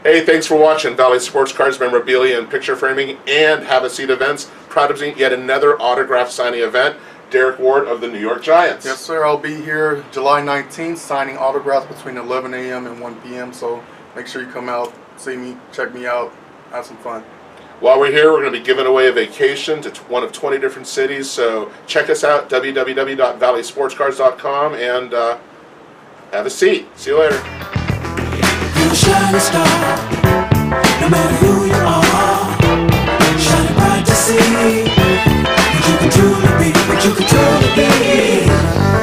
Hey, thanks for watching Valley Sports Cars, Memorabilia, and Picture Framing, and Have a Seat events. Proud to present yet another autograph signing event. Derrick Ward of the New York Giants. Yes, sir. I'll be here July 19th signing autographs between 11 a.m. and 1 p.m. So make sure you come out, see me, check me out, have some fun. While we're here, we're going to be giving away a vacation to one of 20 different cities. So check us out, www.valleysportscars.com, and have a seat. See you later. You're a shining star, no matter who you are, shining bright to see what you can truly be, what you can truly be.